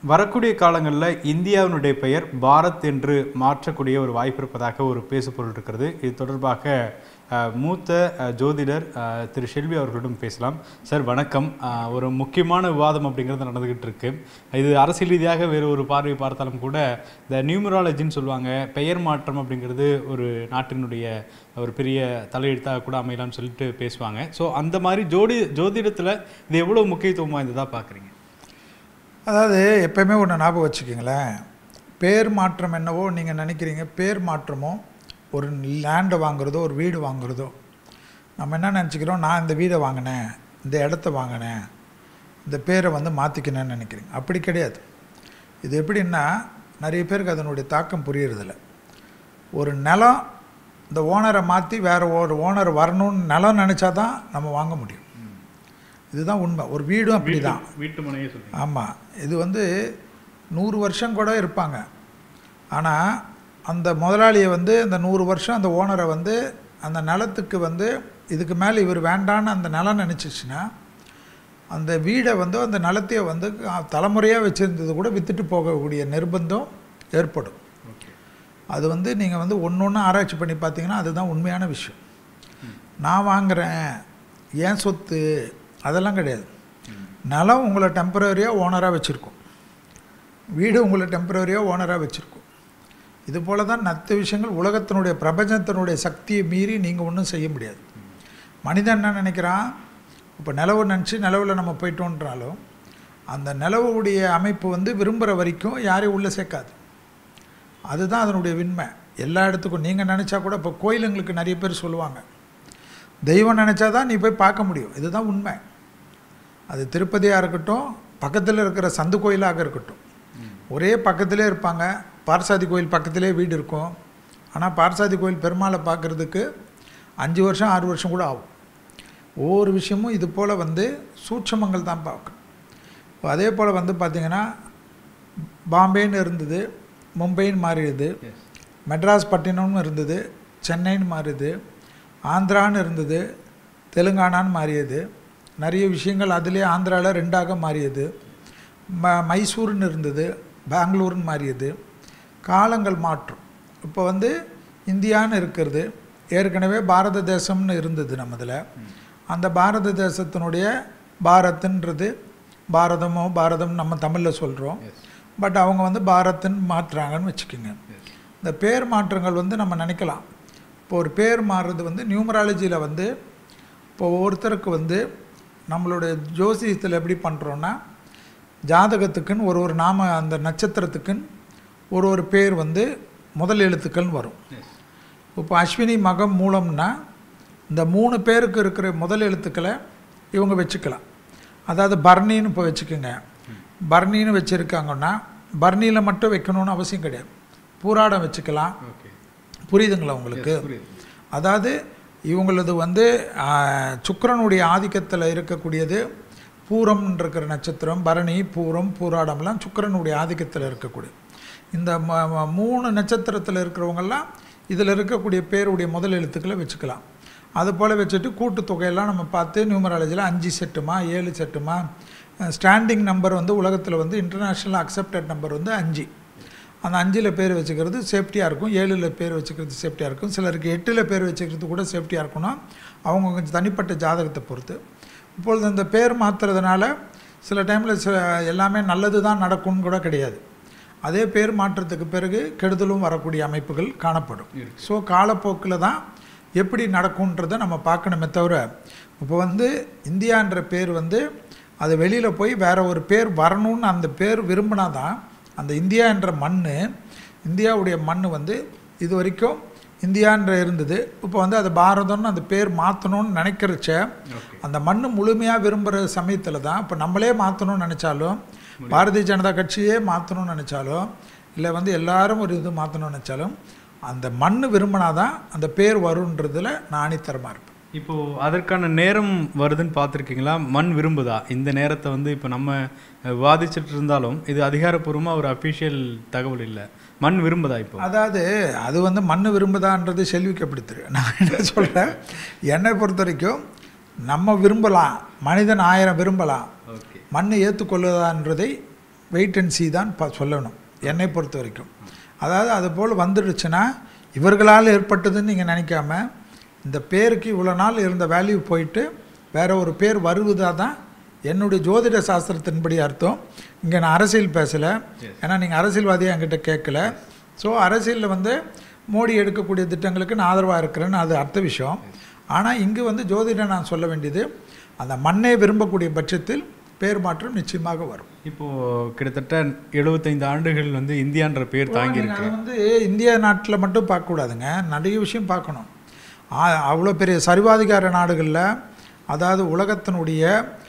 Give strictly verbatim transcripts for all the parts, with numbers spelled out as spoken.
வரக்கூடிய காலங்களில் இந்தியாவினுடைய பெயர் பாரத் என்று மாற்றக்கூடிய ஒரு வாய்ப்பு இருப்பதாக ஒரு பேசுபொருள் இருக்கிறது. இது தொடர்பாக மூத்த ஜோதிடர் திரு ஷெல்வி அவர்களிடம் பேசலாம். சார் வணக்கம். ஒரு முக்கியமான விவாதம் அப்படிங்கிறது நடந்துகிட்டு இருக்கு. இது அரசியல் ரீதியாக வேறு ஒரு பார்வை பார்த்தாலும் கூட இந்த நியூமராலஜின்னு சொல்லுவாங்க, பெயர் மாற்றம் அப்படிங்கிறது ஒரு நாட்டினுடைய ஒரு பெரிய தலையெழுத்தாக கூட அமையலாம்னு சொல்லிட்டு பேசுவாங்க. ஸோ அந்த மாதிரி ஜோடி ஜோதிடத்தில் இது எவ்வளோ முக்கியத்துவம் வாய்ந்ததாக பார்க்குறீங்க? அதாவது எப்போயுமே ஒன்று ஞாபகம் வச்சுக்கிங்களேன், பேர் மாற்றம் என்னவோ நீங்கள் நினைக்கிறீங்க, பேர் மாற்றமோ ஒரு லேண்டை வாங்குறதோ ஒரு வீடு வாங்குறதோ, நம்ம என்ன நினச்சிக்கிறோம், நான் இந்த வீடை வாங்கினேன், இந்த இடத்த வாங்கினேன், இந்த பேரை வந்து மாற்றிக்கினேன்னு நினைக்கிறீங்க. அப்படி கிடையாது. இது எப்படின்னா, நிறைய பேருக்கு அதனுடைய தாக்கம் புரியறதில்ல. ஒரு நிலம், இந்த ஓனரை மாற்றி வேறு ஒரு ஓனர் வரணும்னு நிலம் நினச்சா தான் நம்ம வாங்க முடியும். இதுதான் உண்மை. ஒரு வீடும் அப்படி தான். வீட்டு மனையே சொல்லுங்கள். ஆமாம், இது வந்து நூறு வருஷம் கூட இருப்பாங்க. ஆனால் அந்த முதலாளியை வந்து அந்த நூறு வருஷம் அந்த ஓனரை வந்து அந்த நிலத்துக்கு வந்து இதுக்கு மேலே இவர் வேண்டான்னு அந்த நிலம் நினச்சிச்சுன்னா அந்த வீடை வந்து அந்த நிலத்தையை வந்து தலைமுறையாக வச்சுருந்தது கூட விற்றுட்டு போகக்கூடிய நிர்பந்தம் ஏற்படும். அது வந்து நீங்கள் வந்து ஒன்று ஒன்று ஆராய்ச்சி பண்ணி பார்த்தீங்கன்னா அதுதான் உண்மையான விஷயம். நான் வாங்குகிறேன், ஏன் சொத்து, அதெல்லாம் கிடையாது. நிலம் உங்களை டெம்பரரியாக ஓனராக வச்சுருக்கோம், வீடு உங்களை டெம்பரரியாக ஓனராக வச்சுருக்கோம். இது போல் தான் நத்த விஷயங்கள் உலகத்தினுடைய பிரபஞ்சத்தினுடைய சக்தியை மீறி நீங்கள் ஒன்றும் செய்ய முடியாது. மனிதன் என்ன நினைக்கிறான், இப்போ நிலவு நினச்சி நிலவில் நம்ம போயிட்டோன்றாலும் அந்த நிலவுடைய அமைப்பு வந்து விரும்புகிற வரைக்கும் யாரையும் உள்ளே சேர்க்காது. அதுதான் அதனுடைய உண்மை. எல்லா இடத்துக்கும் நீங்கள் நினச்சா கூட, இப்போ கோயிலுங்களுக்கு நிறைய பேர் சொல்லுவாங்க, தெய்வம் நினச்சா தான் நீ போய் பார்க்க முடியும். இதுதான் உண்மை. அது திருப்பதியாக இருக்கட்டும், பக்கத்தில் இருக்கிற சந்து கோயிலாக இருக்கட்டும், ஒரே பக்கத்திலே இருப்பாங்க. பார்சாதி கோயில் பக்கத்திலே வீடு இருக்கும். ஆனால் பார்சாதி கோயில் பெருமாளை பார்க்குறதுக்கு அஞ்சு வருஷம் ஆறு வருஷம் கூட ஆகும். ஒவ்வொரு விஷயமும் இது போல் வந்து சூட்சமங்கள் தான் பார்க்கணும். இப்போ அதே போல் வந்து பார்த்திங்கன்னா பாம்பேன்னு இருந்தது, மும்பைன்னு மாறிடுது, மெட்ராஸ் பட்டினம்னு இருந்தது, சென்னைன்னு மாறிடுது, ஆந்திரான்னு இருந்தது, தெலுங்கானான்னு மாறியது. நிறைய விஷயங்கள் அதிலே ஆந்திராவில் ரெண்டாக மாறியது. ம மைசூர்னு இருந்தது, பெங்களூர்னு மாறியது. காலங்கள் மாற்றம். இப்போ வந்து இந்தியான்னு இருக்கிறது, ஏற்கனவே பாரத தேசம்னு இருந்தது நம்மதில். அந்த பாரத தேசத்தினுடைய பாரத்ன்றது பாரதமோ பாரதம் நம்ம தமிழில் சொல்கிறோம். பட் அவங்க வந்து பாரத்ன்னு மாற்றுறாங்கன்னு வச்சுக்கோங்க. இந்த பேர் மாற்றங்கள் வந்து நம்ம நினைக்கலாம். இப்போ ஒரு பேர் மாறுறது வந்து நியூமராலஜியில் வந்து இப்போ ஒவ்வொருத்தருக்கு வந்து நம்மளுடைய ஜோசியத்தில் எப்படி பண்ணுறோன்னா, ஜாதகத்துக்குன்னு ஒரு ஒரு நாம, அந்த நட்சத்திரத்துக்குன்னு ஒரு ஒரு பேர் வந்து முதல் எழுத்துக்கள்னு வரும். இப்போ அஸ்வினி மகம் மூலம்னா இந்த மூணு பேருக்கு இருக்கிற முதல் எழுத்துக்களை இவங்க வச்சுக்கலாம். அதாவது பர்ணின்னு இப்போ வச்சுக்கோங்க, பர்ணின்னு வச்சுருக்காங்கன்னா பர்ணியில் மட்டும் வைக்கணும்னு அவசியம் கிடையாது, பூராடம் வச்சுக்கலாம். புரியுதுங்களா உங்களுக்கு? அதாவது இவங்களது வந்து சுக்கிரனுடைய ஆதிக்கத்தில் இருக்கக்கூடியது பூரம்னு இருக்கிற நட்சத்திரம், பரணி, பூரம், பூராடம்லாம் சுக்கிரனுடைய ஆதிக்கத்தில் இருக்கக்கூடிய இந்த மூணு நட்சத்திரத்தில் இருக்கிறவங்கெல்லாம் இதில் இருக்கக்கூடிய பேருடைய முதல் எழுத்துக்களை வச்சுக்கலாம். அது போல் வச்சுட்டு கூட்டுத்தொகையெல்லாம் நம்ம பார்த்து நியூமராலஜியில் அஞ்சு செட்டுமா ஏழு செட்டுமா, ஸ்டாண்டிங் நம்பர் வந்து உலகத்தில் வந்து இன்டர்நேஷ்னல் அக்செப்டட் நம்பர் வந்து அஞ்சு. அந்த அஞ்சில் பேர் வச்சுக்கிறது சேஃப்டியாக இருக்கும், ஏழில் பேர் வச்சுக்கிறது சேஃப்டியாக இருக்கும், சிலருக்கு எட்டில் பேர் வச்சுக்கிறது கூட சேஃப்டியாக இருக்கணும், அவங்க கொஞ்சம் தனிப்பட்ட ஜாதகத்தை பொறுத்து. இப்பொழுது இந்த பேர் மாற்றுறதுனால சில டைமில் சில எல்லாமே நல்லது தான் நடக்கும்னு கூட கிடையாது. அதே பேர் மாற்றத்துக்கு பிறகு கெடுதலும் வரக்கூடிய அமைப்புகள் காணப்படும். ஸோ காலப்போக்கில் தான் எப்படி நடக்கும்ன்றதை நம்ம பார்க்கணுமே தவிர, இப்போ வந்து இந்தியான்ற பேர் வந்து அது வெளியில் போய் வேறு ஒரு பேர் வரணும்னு அந்த பேர் விரும்பினா தான் அந்த இந்தியா என்ற மண், இந்தியாவுடைய மண் வந்து இது வரைக்கும் இந்தியான்ற இருந்தது. இப்போ வந்து அது பாரதம்னு அந்த பேர் மாற்றணும்னு நினைக்கிறச்ச அந்த மண் முழுமையாக விரும்புகிற சமயத்தில் தான். இப்போ நம்மளே மாற்றணும்னு நினச்சாலும், பாரதிய ஜனதா கட்சியே மாற்றணும்னு நினச்சாலும், இல்லை வந்து எல்லாரும் ஒரு இது மாற்றணும்னு நினச்சாலும் அந்த மண் விரும்பினாதான் அந்த பேர் வருன்றதில் நான் ஆணித்தரமாக இருப்பேன். இப்போது அதற்கான நேரம் வருதுன்னு பார்த்துருக்கீங்களா? மண் விரும்புதா இந்த நேரத்தை வந்து இப்போ நம்ம விவாதிச்சுட்டு இருந்தாலும் இது அதிகாரப்பூர்வமாக ஒரு அஃபிஷியல் தகவல் இல்லை. மண் விரும்புதா இப்போ? அதாவது அது வந்து மண் விரும்புதான்றது செல்விக்கு எப்படி தெரியும்? நான் என்ன சொல்கிறேன், என்னை பொறுத்த வரைக்கும் நம்ம விரும்பலாம், மனிதன் ஆயிரம் விரும்பலாம், மண் ஏற்றுக்கொள்ளுதான்றதை வெயிட் அண்ட் சீ தான் ப சொல்லணும் என்னை பொறுத்த வரைக்கும். அதாவது அது போல் வந்துடுச்சுன்னா இவர்களால் ஏற்பட்டதுன்னு நீங்கள் நினைக்காம இந்த பேருக்கு இவ்வளோ நாள் இருந்த வேல்யூ போயிட்டு வேறு ஒரு பேர் வருவதாக தான் என்னுடைய ஜோதிட சாஸ்திரத்தின்படி அர்த்தம். இங்கே நான் அரசியல் பேசலை, ஏன்னா நீங்கள் அரசியல்வாதியாக என்கிட்ட கேட்கல. ஸோ அரசியலில் வந்து மோடி எடுக்கக்கூடிய திட்டங்களுக்கு நான் ஆதரவாக இருக்கிறேன்னு அது அர்த்த விஷயம். ஆனால் இங்கு வந்து ஜோதிடம் நான் சொல்ல வேண்டியது அந்த மண்ணை விரும்பக்கூடிய பட்சத்தில் பேர் மாற்றம் நிச்சயமாக வரும். இப்போது கிட்டத்தட்ட எழுபத்தைந்து ஆண்டுகள் வந்து இந்தியான்ற பேர் தாங்கியிருக்கு. அது வந்து இந்தியா நாட்டில் மட்டும் பார்க்கக்கூடாதுங்க, நிறைய விஷயம் பார்க்கணும். அவ்வளோ பெரிய சர்வாதிகார நாடுகளில், அதாவது உலகத்தினுடைய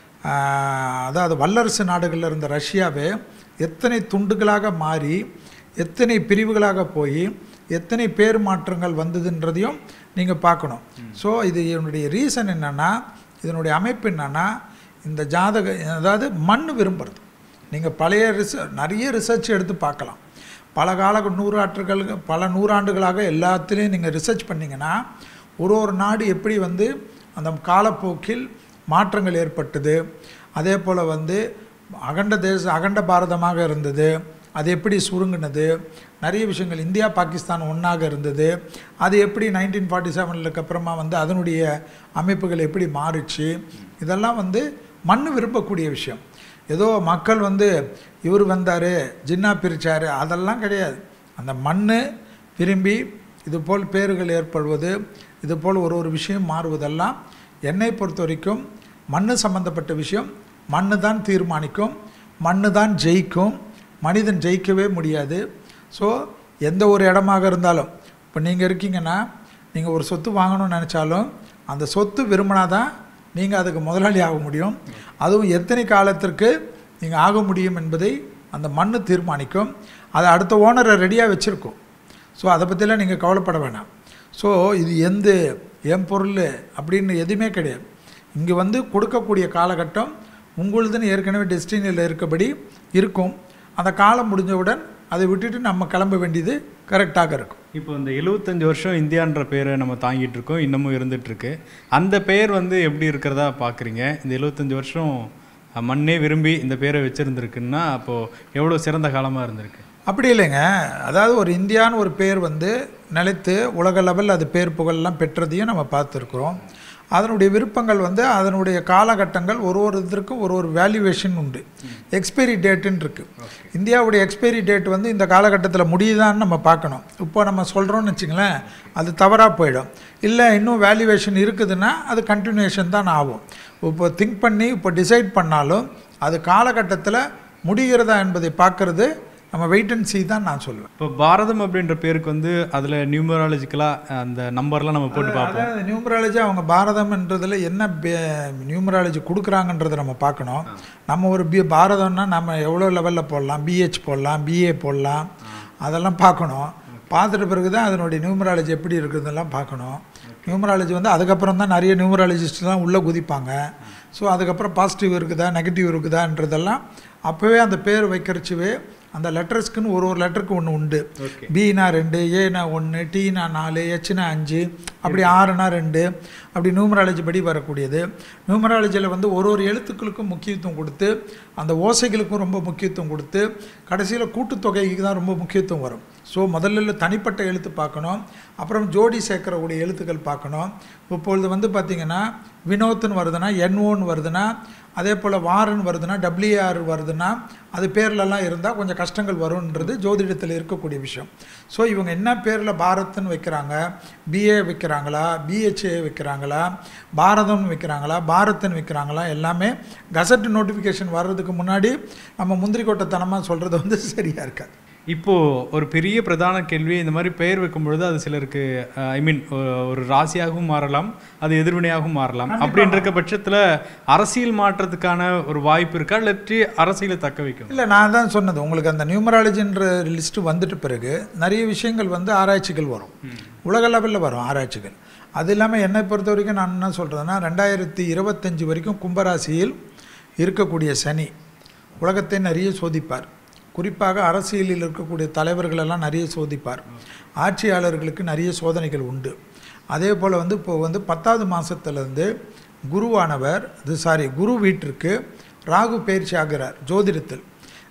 அதாவது வல்லரசு நாடுகளில் இருந்த ரஷ்யாவே எத்தனை துண்டுகளாக மாறி எத்தனை பிரிவுகளாக போய் எத்தனை பேர் மாற்றங்கள் வந்ததுன்றதையும் நீங்கள் பார்க்கணும். ஸோ இது என்னுடைய ரீசன் என்னென்னா, இதனுடைய அமைப்பு என்னென்னா, இந்த ஜாதக அதாவது மண் விரும்புறது. நீங்கள் பழைய ரிச நிறைய ரிசர்ச் எடுத்து பார்க்கலாம். பல கால நூறாண்டுகள் பல நூறாண்டுகளாக எல்லாத்துலேயும் நீங்கள் ரிசர்ச் பண்ணிங்கன்னா ஒரு ஒரு நாடு எப்படி வந்து அந்த காலப்போக்கில் மாற்றங்கள் ஏற்பட்டது, அதே போல் வந்து அகண்ட தேச அகண்ட பாரதமாக இருந்தது, அது எப்படி சுருங்கினது, நிறைய விஷயங்கள். இந்தியா பாகிஸ்தான் ஒன்றாக இருந்தது, அது எப்படி நைன்டீன் ஃபார்ட்டி செவனுக்கு அப்புறமா வந்து அதனுடைய அமைப்புகள் எப்படி மாறிச்சு, இதெல்லாம் வந்து மண் விரும்பக்கூடிய விஷயம். ஏதோ மக்கள் வந்து இவர் வந்தார் ஜின்னா பிரித்தார் அதெல்லாம் கிடையாது. அந்த மண் விரும்பி இதுபோல் பேர்கள் ஏற்படுவது, இதுபோல் ஒரு ஒரு விஷயம் மாறுவதெல்லாம் என்னை பொறுத்த வரைக்கும் மண் சம்பந்தப்பட்ட விஷயம். மண் தான் தீர்மானிக்கும், மண் தான் ஜெயிக்கும், மனிதன் ஜெயிக்கவே முடியாது. ஸோ எந்த ஒரு இடமாக இருந்தாலும், இப்போ நீங்கள் இருக்கீங்கன்னா நீங்கள் ஒரு சொத்து வாங்கணும்னு நினச்சாலும் அந்த சொத்து விரும்பினாதான் நீங்கள் அதுக்கு முதலாளி ஆக முடியும். அதுவும் எத்தனை காலத்திற்கு நீங்கள் ஆக முடியும் என்பதை அந்த மண் தீர்மானிக்கும். அதை அடுத்த ஓனரை ரெடியாக வச்சுருக்கோம். ஸோ அதை பற்றிலாம் நீங்கள் கவலைப்பட வேணாம். ஸோ இது எந்த என் பொருள் அப்படின்னு எதுவுமே கிடையாது. இங்கே வந்து கொடுக்கக்கூடிய காலகட்டம் உங்களுதுன்னு ஏற்கனவே டெஸ்டினியில் இருக்கபடி இருக்கும். அந்த காலம் முடிஞ்சவுடன் அதை விட்டுட்டு நம்ம கிளம்ப வேண்டியது கரெக்டாக இருக்கும். இப்போ இந்த எழுபத்தஞ்சு வருஷம் இந்தியான்ற பேரை நம்ம தாங்கிட்டு இருக்கோம், இன்னமும் இருந்துகிட்ருக்கு. அந்த பேர் வந்து எப்படி இருக்கிறதா பார்க்குறீங்க? இந்த எழுபத்தஞ்சு வருஷம் மண்ணே விரும்பி இந்த பேரை வச்சுருந்துருக்குன்னா அப்போது எவ்வளோ சிறந்த காலமாக இருந்திருக்கு? அப்படி இல்லைங்க. அதாவது ஒரு இந்தியான்னு ஒரு பேர் வந்து நிலைத்து உலக லெவலில் அது பேர் புகழெல்லாம் பெற்றதையும் நம்ம பார்த்துருக்குறோம். அதனுடைய விருப்பங்கள் வந்து அதனுடைய காலகட்டங்கள் ஒரு ஒரு இதற்கும் ஒரு ஒரு வேல்யூவேஷன் உண்டு. எக்ஸ்பைரி டேட்டுன்னு இருக்குது. இந்தியாவுடைய எக்ஸ்பைரி டேட் வந்து இந்த காலகட்டத்தில் முடியுதான்னு நம்ம பார்க்கணும். இப்போ நம்ம சொல்கிறோன்னு வச்சுங்களேன், அது தவறாக போயிடும். இல்லை இன்னும் வேல்யூவேஷன் இருக்குதுன்னா அது கண்டினியூஷன் தான் ஆகும். இப்போ திங்க் பண்ணி இப்போ டிசைட் பண்ணாலும் அது காலகட்டத்தில் முடிகிறதா என்பதை பார்க்குறது நம்ம வெயிட் அண்ட் சீ தான் நான் சொல்லுவேன். இப்போ பாரதம் அப்படின்ற பேருக்கு வந்து அதில் நியூமராலஜிக்கலாக அந்த நம்பர்லாம் நம்ம போட்டு பார்ப்போம். அதாவது நியூமராலஜி அவங்க பாரதம்ன்றதில் என்ன நியூமராலஜி கொடுக்குறாங்கன்றதை நம்ம பார்க்கணும். நம்ம ஒரு பி பாரதம்னா நம்ம எவ்வளோ லெவலில் போடலாம், பிஹெச் போடலாம், பிஏ போடலாம், அதெல்லாம் பார்க்கணும். பார்த்துட்ட பிறகு தான் அதனுடைய நியூமராலஜி எப்படி இருக்குதுன்னெல்லாம் பார்க்கணும். நியூமராலஜி வந்து அதுக்கப்புறம் தான் நிறைய நியூமராலஜிஸ்ட்லாம் உள்ளே குதிப்பாங்க. ஸோ அதுக்கப்புறம் பாசிட்டிவ் இருக்குதா நெகட்டிவ் இருக்குதான்றதெல்லாம் அப்போவே அந்த பேர் வைக்கிறச்சுவே அந்த லெட்டர்ஸ்க்குன்னு ஒரு ஒரு லெட்டருக்கு ஒன்று உண்டு. பினா ரெண்டு, ஏனா ஒன்று, டீனா நாலு, ஹெச்னா அஞ்சு, அப்படி ஆறுனா ரெண்டு, அப்படி நியூமராலஜி படி வரக்கூடியது. நியூமராலஜியில் வந்து ஒரு ஒரு எழுத்துக்களுக்கும் முக்கியத்துவம் கொடுத்து அந்த ஓசைகளுக்கும் ரொம்ப முக்கியத்துவம் கொடுத்து கடைசியில் கூட்டுத்தொகைக்கு தான் ரொம்ப முக்கியத்துவம் வரும். ஸோ முதல்ல தனிப்பட்ட எழுத்து பார்க்கணும், அப்புறம் ஜோடி சேர்க்கக்கூடிய எழுத்துக்கள் பார்க்கணும். இப்பொழுது வந்து பார்த்திங்கன்னா வினோத்னு வருதுன்னா என்ஓன்னு வருதுன்னா, அதே போல் வாரன்னு வருதுன்னா டபிள்யூஆர் வருதுன்னா அது பேர்லலாம் இருந்தால் கொஞ்சம் கஷ்டங்கள் வரும்ன்றது ஜோதிடத்தில் இருக்கக்கூடிய விஷயம். ஸோ இவங்க என்ன பேரில் பாரத்னு வைக்கிறாங்க, பிஏ வைக்கிறாங்களா, பிஹெச்ஏ வைக்கிறாங்களா, பாரதம்னு வைக்கிறாங்களா, பாரத்னு வைக்கிறாங்களா, எல்லாமே கசட் நோட்டிஃபிகேஷன் வர்றதுக்கு முன்னாடி நம்ம முந்திரி கொட்டத்தனமாக சொல்கிறது வந்து சரியாக இருக்காது. இப்போது ஒரு பெரிய பிரதான கேள்வி, இந்த மாதிரி பெயர் வைக்கும் பொழுது அது சிலருக்கு ஐ மீன் ஒரு ராசியாகவும் மாறலாம், அது எதிர்வினையாகவும் மாறலாம். அப்படின்ற பட்சத்தில் அரசியல் மாற்றத்துக்கான ஒரு வாய்ப்பு இருக்கா, இல்லாட்டி அரசியலை தக்க வைக்கும்? இல்லை, நான் தான் சொன்னது உங்களுக்கு அந்த நியூமராலஜின்ற லிஸ்ட்டு வந்துட்டு பிறகு நிறைய விஷயங்கள் வந்து ஆராய்ச்சிகள் வரும், உலக லெவலில் வரும் ஆராய்ச்சிகள். அது இல்லாமல் என்னை பொறுத்த வரைக்கும் நான் என்ன சொல்கிறதுன்னா, ரெண்டாயிரத்தி இருபத்தஞ்சி வரைக்கும் கும்பராசியில் இருக்கக்கூடிய சனி உலகத்தை நிறைய சோதிப்பார். குறிப்பாக அரசியலில் இருக்கக்கூடிய தலைவர்களெல்லாம் நிறைய சோதிப்பார். ஆட்சியாளர்களுக்கு நிறைய சோதனைகள் உண்டு. அதே போல் வந்து இப்போ வந்து பத்தாவது மாதத்துலேருந்து குருவானவர் இது சாரி குரு வீட்டிற்கு ராகு பயிற்சி ஆகிறார் ஜோதிடத்தில்.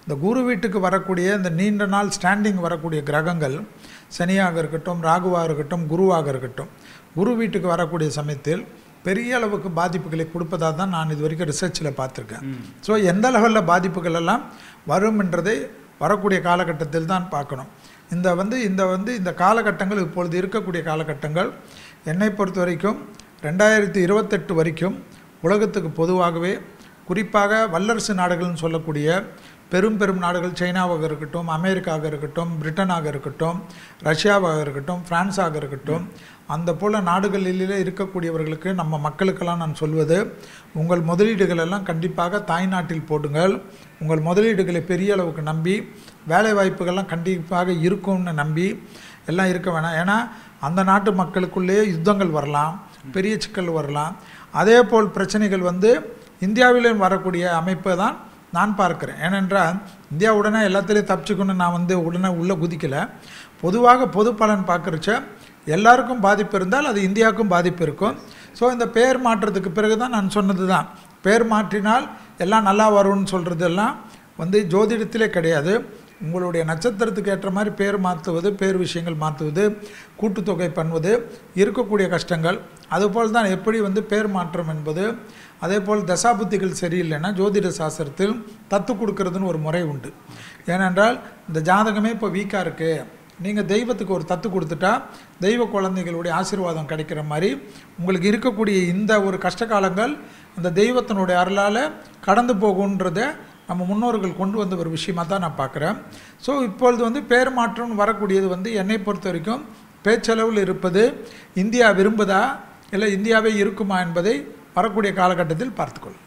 இந்த குரு வீட்டுக்கு வரக்கூடிய இந்த நீண்ட நாள் ஸ்டாண்டிங் வரக்கூடிய கிரகங்கள் சனியாக இருக்கட்டும், ராகுவாக இருக்கட்டும், குருவாக இருக்கட்டும், குரு வீட்டுக்கு வரக்கூடிய சமயத்தில் பெரிய அளவுக்கு பாதிப்புகளை கொடுப்பதாக தான் நான் இது வரைக்கும் ரிசர்ச்சில் பார்த்துருக்கேன். ஸோ எந்த லெவலில் பாதிப்புகள் எல்லாம் வரும் என்றதை வரக்கூடிய காலகட்டத்தில் தான் பார்க்கணும். இந்த வந்து இந்த வந்து இந்த காலகட்டங்கள் இப்பொழுது இருக்கக்கூடிய காலகட்டங்கள் என்னை பொறுத்த வரைக்கும் ரெண்டாயிரத்தி இருபத்தெட்டு வரைக்கும் உலகத்துக்கு பொதுவாகவே குறிப்பாக வல்லரசு நாடுகள்னு சொல்லக்கூடிய பெரும் பெரும் நாடுகள் சைனாவாக இருக்கட்டும், அமெரிக்காவாக இருக்கட்டும், பிரிட்டனாக இருக்கட்டும், ரஷ்யாவாக இருக்கட்டும், பிரான்ஸாக இருக்கட்டும், அந்த போல் நாடுகளிலே இருக்கக்கூடியவர்களுக்கு நம்ம மக்களுக்கெல்லாம் நான் சொல்வது, உங்கள் முதலீடுகள் எல்லாம் கண்டிப்பாக தாய்நாட்டில் போடுங்கள். உங்கள் முதலீடுகளை பெரிய அளவுக்கு நம்பி வேலை வாய்ப்புகள்லாம் கண்டிப்பாக இருக்கும்னு நம்பி எல்லாம் இருக்க வேணாம். ஏன்னா அந்த நாட்டு மக்களுக்குள்ளேயே யுத்தங்கள் வரலாம், பெரிய சிக்கல் வரலாம். அதே போல் பிரச்சனைகள் வந்து இந்தியாவிலும் வரக்கூடிய அமைப்பை தான் நான் பார்க்குறேன். ஏனென்றால் இந்தியா உடனே எல்லாத்துலேயும் தப்பிச்சுக்கணும்னு நான் வந்து உடனே உள்ளே குதிக்கலை. பொதுவாக பொது பலன் பார்க்குறச்ச எல்லாருக்கும் பாதிப்பு இருந்தால் அது இந்தியாவுக்கும் பாதிப்பு இருக்கும். ஸோ இந்த பேர் மாற்றத்துக்கு பிறகு தான் நான் சொன்னது தான், பேர் மாற்றினால் எல்லாம் நல்லா வரும்னு சொல்கிறதெல்லாம் வந்து ஜோதிடத்திலே கிடையாது. உங்களுடைய நட்சத்திரத்துக்கு ஏற்ற மாதிரி பேர் மாற்றுவது, பேர் விஷயங்கள் மாற்றுவது, கூட்டுத்தொகை பண்ணுவது, இருக்கக்கூடிய கஷ்டங்கள், அதுபோல் தான் எப்படி வந்து பேர் மாற்றம் என்பது. அதே போல் தசாபுத்திகள் சரியில்லைன்னா ஜோதிட சாஸ்திரத்தில் தத்து கொடுக்கறதுன்னு ஒரு முறை உண்டு. ஏனென்றால் இந்த ஜாதகமே இப்போ வீக்காக இருக்குது, நீங்கள் தெய்வத்துக்கு ஒரு தத்து கொடுத்துட்டா தெய்வ குழந்தைகளுடைய ஆசீர்வாதம் கிடைக்கிற மாதிரி உங்களுக்கு இருக்கக்கூடிய இந்த ஒரு கஷ்ட காலங்கள் அந்த தெய்வத்தினுடைய அருளால் கடந்து போகுன்றதை நம்ம முன்னோர்கள் கொண்டு வந்த ஒரு விஷயமாக தான் நான் பார்க்குறேன். ஸோ இப்பொழுது வந்து பேர் மாற்றம் வரக்கூடியது வந்து என்னை பொறுத்த வரைக்கும் பேச்சளவில் இருப்பது இந்தியா விரும்புதா இல்லை இந்தியாவே இருக்குமா என்பதை வரக்கூடிய காலகட்டத்தில் பார்த்துக்கொள்ளும்.